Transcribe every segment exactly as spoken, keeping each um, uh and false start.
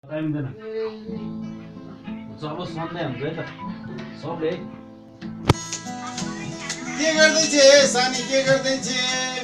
टाइमदैन जब Sunday हुन्छ है त सबले के गर्दै छे सानी के गर्दै छे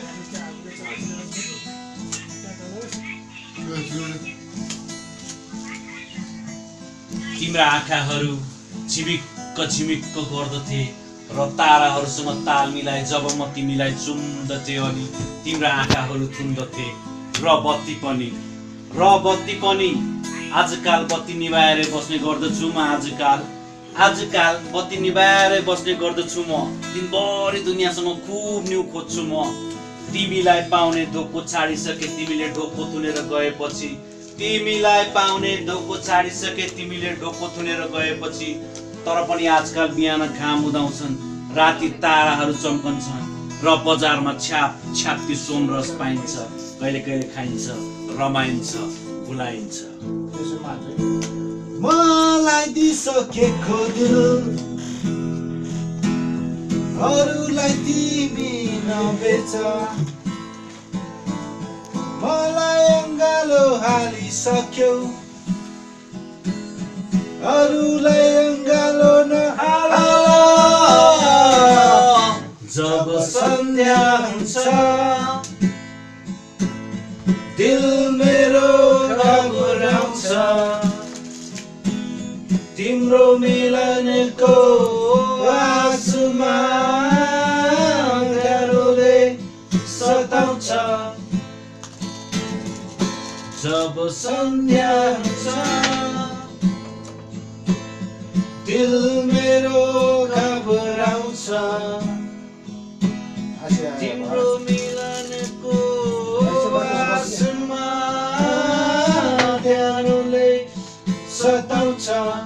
तिम्रा आँखाहरू झिमिक्क झिमिक्क गर्दथे र ताराहरूसँग ताल मिलाए जब म तिमीलाई चुम्दथे अनि तिम्रा आँखाहरू थुन्दथे र बत्ती पनि र बत्ती पनि आजकाल बत्ती निभाएर बस्ने गर्दछु म आजकाल आजकाल बत्ती निभाएर बस्ने गर्दछु म दिनभरि दुनियाँसँग खुब न्यु खोज्छु म तिमीलाई पाउने ढोको छाडिसके तिमीले ढोको थुनेर गएपछि तिमीलाई पाउने ढोको छाडिसके तिमीले ढोको थुनेर गएपछि तर पनि आजकाल बिहान घाम उदाउँछन् राति ताराहरू चम्कन्छन् र बजारमा छ्याप छ्याप्ती सोमरस पाइन्छ कहिले कहिले खाइन्छ रमाइन्छ भुलाइन्छ मलाई दिसकेको दिल अरूलाई तिमी नबेच मलाई अङ्गालो हालिसक्यौ अरूलाई अङ्गालो नहाल जब सन्ध्या हुन्छ दिल मेरो घबराउँछ तिम्रो मिलनको आँसुमा अँध्यारोले सताउँछ जब सन्ध्या हुन्छ दिल मेरो घबराउँछ तिम्रो मिलनको आँसुमा अँध्यारोले सताउँछ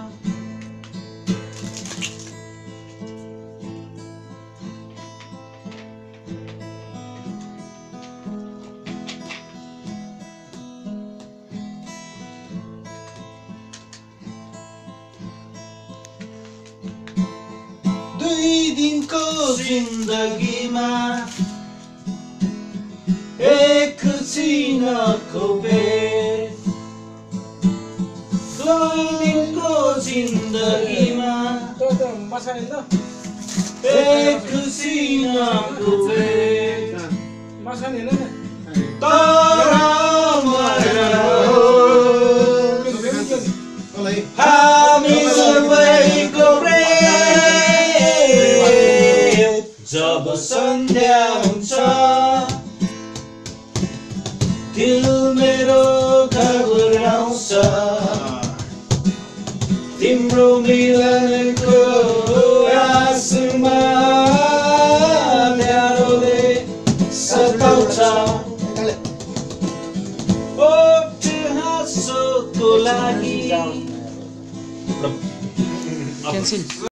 दुई दिनको जिन्दगीमा एक छिनको भेट दुई दिनको जिन्दगीमा एक छिनको भेट तर हामी सबैको जब सन्ध्या हुन्छ दिल मेरो घबराउँछ तिम्रो मिलनको आँसुमा अँध्यारोले सताउँछ ओठ हाँसोको लागि